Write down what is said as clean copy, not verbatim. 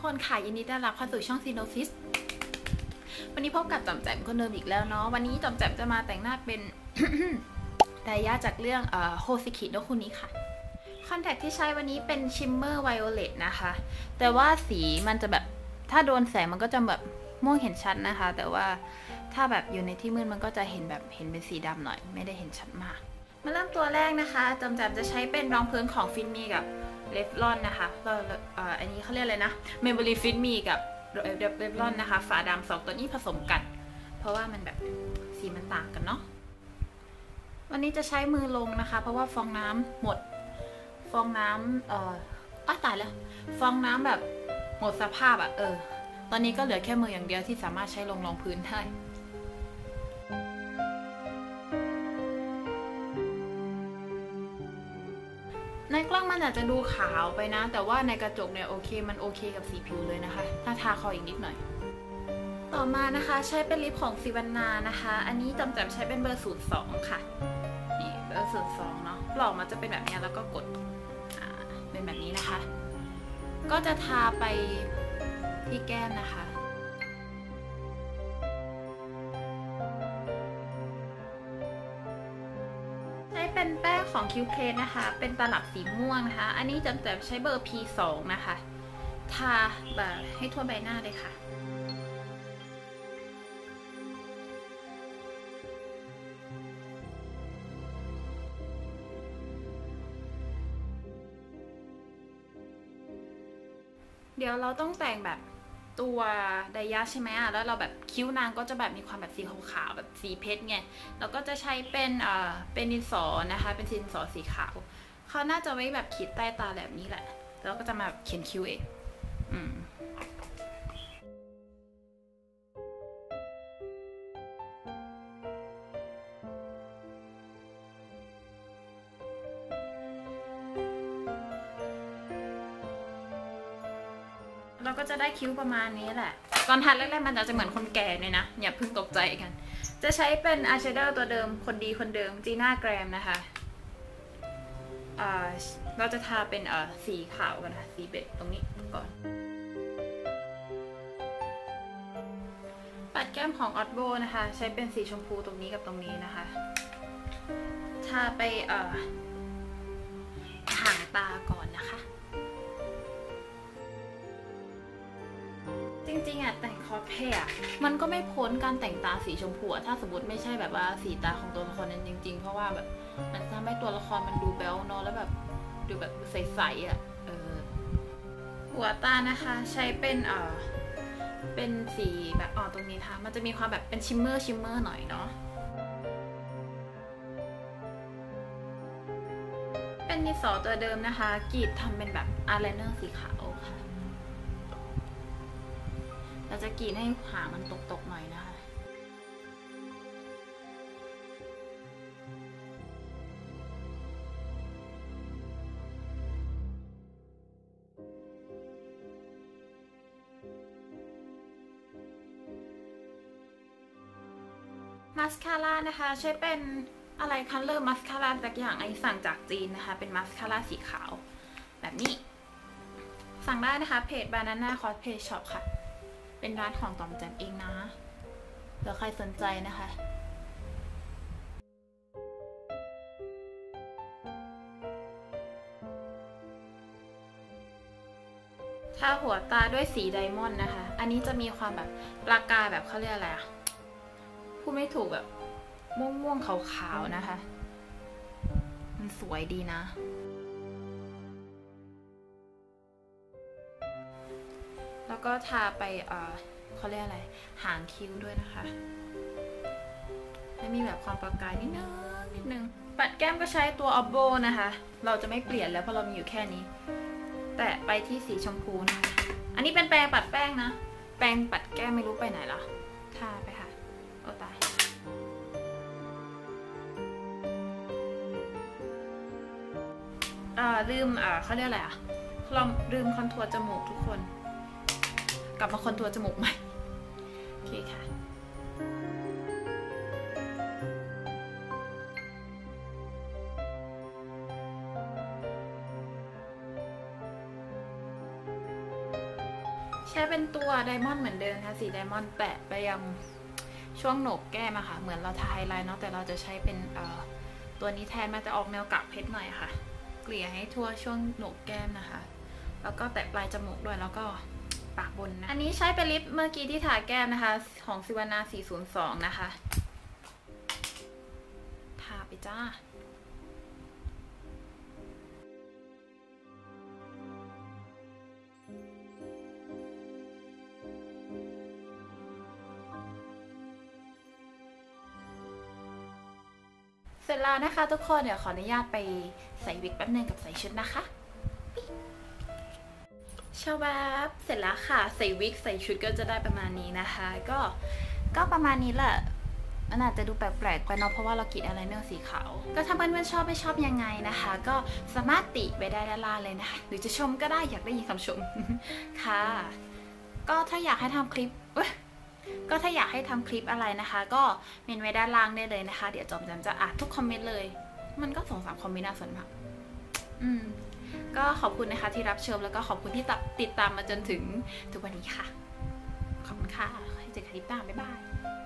คนค่ะยินดีต้อนรับเข้าสู่ช่องซีโนซิสวันนี้พบกับจอมแจมคนเดิมอีกแล้วเนาะวันนี้จอมแจมจะมาแต่งหน้าเป็น ไดยะจากเรื่องโฮซิคิโนะคุนิค่ะคอนแทคที่ใช้วันนี้เป็นชิมเมอร์ไวโอเลตนะคะแต่ว่าสีมันจะแบบถ้าโดนแสงมันก็จะแบบม่วงเห็นชัดนะคะแต่ว่าถ้าแบบอยู่ในที่มืดมันก็จะเห็นเป็นสีดำหน่อยไม่ได้เห็นชัดมากมาเริ่มตัวแรกนะคะจอมแจมจะใช้เป็นรองพื้นของฟินมีกับเลฟลอนนะคะอันนี้เขาเรียกอะไรนะเมมโมรี่ฟินมีกับเลฟลอนนะคะฝาดำสองตัวนี้ผสมกันเพราะว่ามันแบบสีมันต่างกันเนาะวันนี้จะใช้มือลงนะคะเพราะว่าฟองน้ำหมดฟองน้ำตายแล้วฟองน้ำแบบหมดสภาพตอนนี้ก็เหลือแค่มืออย่างเดียวที่สามารถใช้ลงรองพื้นได้ในกล้องมันอาจจะดูขาวไปนะแต่ว่าในกระจกเนี่ยมันโอเคกับสีผิวเลยนะคะถ้าทาคออีกนิดหน่อยต่อมานะคะใช้เป็นลิปของซิวันนานะคะอันนี้จำแจมใช้เป็นเบอร์02ค่ะนี่เบอร์02เนาะปลอกมันจะเป็นแบบนี้แล้วก็กดเป็นแบบนี้นะคะก็จะทาไปที่แก้มนะคะเป็นแป้งของคิวเคสนะคะเป็นตลับสีม่วงนะคะอันนี้จำแต่ใช้เบอร์ P2 นะคะทาแบบให้ทั่วใบหน้าเลยค่ะเดี๋ยวเราต้องแต่งแบบตัวไดยะใช่ไหมแล้วเราแบบคิ้วนางก็จะแบบมีความแบบสีขาวๆแบบสีเพชรไงเราก็จะใช้เป็นดินสอนะคะเป็นดินสอสีขาวเขาน่าจะไว้แบบขีดใต้ตาแบบนี้แหละแล้วก็จะมาเขียนคิ้วเองเราก็จะได้คิ้วประมาณนี้แหละตอนทัดแรกๆมันจะเหมือนคนแก่เลยนะอย่าเพิ่งตกใจกันจะใช้เป็นอายแชโดว์ตัวเดิมคนดีคนเดิมจีน่าแกรมนะคะเราจะทาเป็นสีขาวกันนะสีเบจตรงนี้ก่อนปัดแก้มของออตโบนะคะใช้เป็นสีชมพูตรงนี้กับตรงนี้นะคะทาไปหางตาก่อนนะคะจริงๆแต่งคอสเพลย์มันก็ไม่พ้นการแต่งตาสีชมพูถ้าสมมติไม่ใช่แบบว่าสีตาของตัวละครนั้นจริงๆเพราะว่าแบบมันทำให้ตัวละครมันดูแบ๊วเนาะแล้วแบบดูแบบใสๆหัวตานะคะใช้เป็นสีแบบตรงนี้ค่ะมันจะมีความแบบเป็นชิมเมอร์หน่อยเนาะเป็นดินสอตัวเดิมนะคะกรีดทำเป็นแบบอายไลเนอร์สีขาวค่ะเราจะกรีดให้หางมันตกๆหน่อยนะคะมาสคาร่านะคะใช้เป็นอะไรคัลเลอร์มาสคาร่าสักอย่างสั่งจากจีนนะคะเป็นมาสคาร่าสีขาวแบบนี้สั่งได้นะคะเพจ Banana Cosplay Shop ค่ะเป็นร้านของตอมแจมเองนะเผื่อใครสนใจนะคะทาหัวตาด้วยสีไดมอนด์นะคะอันนี้จะมีความแบบประกายแบบเขาเรียกอะไรพูดไม่ถูกแบบม่วงๆขาวๆนะคะมันสวยดีนะแล้วก็ทาไปเขาเรียกอะไรหางคิ้วด้วยนะคะให้มีแบบความประกายนิดนึงปัดแก้มก็ใช้ตัวออบโบนะคะเราจะไม่เปลี่ยนแล้วเพราะเรามีอยู่แค่นี้แตะไปที่สีชมพูนะคะอันนี้เป็นแปรงปัดแป้งนะแปรงปัดแก้มไม่รู้ไปไหนละทาไปค่ะโอ้ตายลืมเขาเรียกอะไรเราลืมคอนทัวร์จมูกทุกคนกลับมาคอนทัวร์จมูกใหม่โอเคค่ะช้เป็นตัวไดมอนด์เหมือนเดิมค่ะสีไดมอนด์แปะไปยังช่วงโหนกแก้มอะค่ะเหมือนเราทาไฮไลท์เนาะแต่เราจะใช้เป็นตัวนี้แทนมันจะออกแนวกากเพชรหน่อยค่ะเกลี่ยให้ทั่วช่วงโหนกแก้มนะคะแล้วก็แตะปลายจมูกด้วยแล้วก็ปากบนนะอันนี้ใช้เป็นลิปเมื่อกี้ที่ทาแก้มนะคะของซิวานา402นะคะทาไปจ้าเสร็จแล้วนะคะทุกคนเดี๋ยวขออนุญาตไปใส่วิกแป๊บนึงกับใส่ชุดนะคะชาวับเสร็จแล้วค่ะใส่วิกใส่ชุดก็จะได้ประมาณนี้นะคะก็ประมาณนี้แหละมันอาจจะดูแปลกๆไปเนาะเพราะว่าเรากรีดอายไลเนอร์สีขาวก็ถ้าเพื่อนๆชอบไม่ชอบยังไงนะคะก็สามารถติไปได้ด้านล่างเลยนะคะหรือจะชมก็ได้อยากได้ยินคำชม ค่ะก็ถ้าอยากให้ทำคลิปก็ถ้าอยากให้ทำคลิปอะไรนะคะก็เมนไว้ด้านล่างได้เลยนะคะเดี๋ยวจอมจะอ่านทุกคอมเมนต์เลยมันก็2-3 คอมเมนต์น่าสนมากก็ขอบคุณนะคะที่รับชมแล้วก็ขอบคุณที่ติดตามมาจนถึงทุกวันนี้ค่ะขอบคุณค่ะเจอกันคลิปหน้าบ๊ายบาย